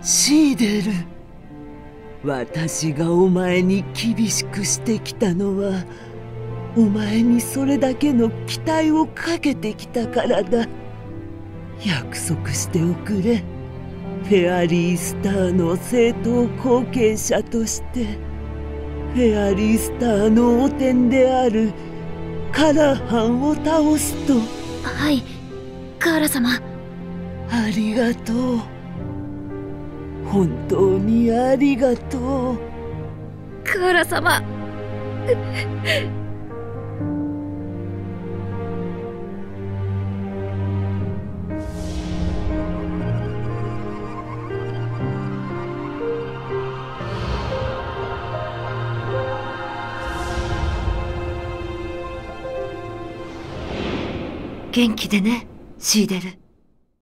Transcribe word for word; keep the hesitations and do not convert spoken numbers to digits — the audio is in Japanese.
シーデル、私がお前に厳しくしてきたのはお前にそれだけの期待をかけてきたからだ。約束しておくれ。フェアリースターの正統後継者としてフェアリースターの汚点であるカラハンを倒すと。 はい、カーラ様。 ありがとう。本当にありがとう。 カーラ様。元気でね、シーデル。